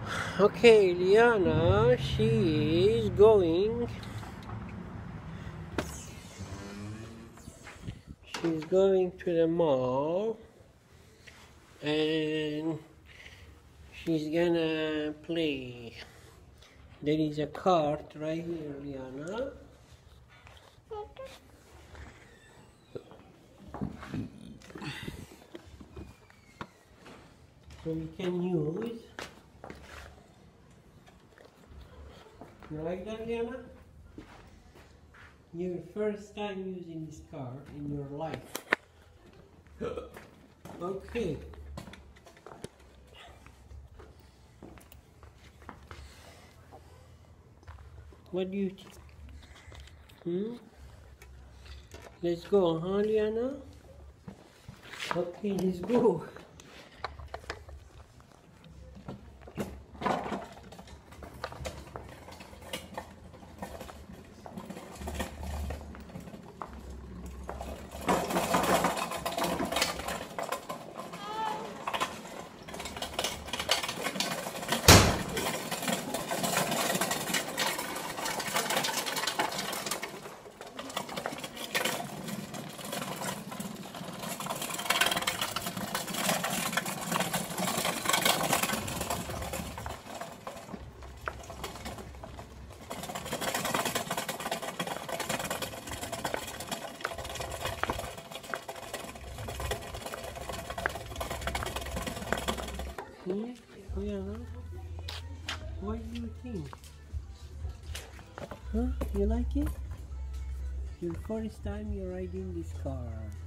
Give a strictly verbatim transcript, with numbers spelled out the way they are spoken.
Okay, Liana, she is going. She's going to the mall and she's gonna play. There is a cart right here, Liana. So we can use. You like that, Liana? Your first time using this car in your life. Okay. What do you think? Hmm? Let's go, huh, Liana? Okay, let's go. Hmm? Liana? What do you think? Huh? You like it? Your first time you're riding this car.